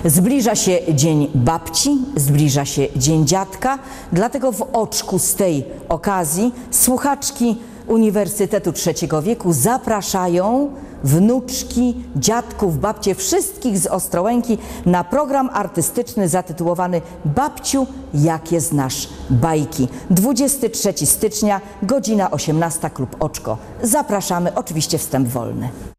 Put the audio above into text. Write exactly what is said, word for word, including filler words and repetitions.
Zbliża się Dzień Babci, zbliża się Dzień Dziadka, dlatego w oczku z tej okazji słuchaczki Uniwersytetu Trzeciego Wieku zapraszają wnuczki, dziadków, babcie, wszystkich z Ostrołęki na program artystyczny zatytułowany Babciu, jakie znasz bajki. dwudziestego trzeciego stycznia, godzina osiemnasta, klub Oczko. Zapraszamy, oczywiście wstęp wolny.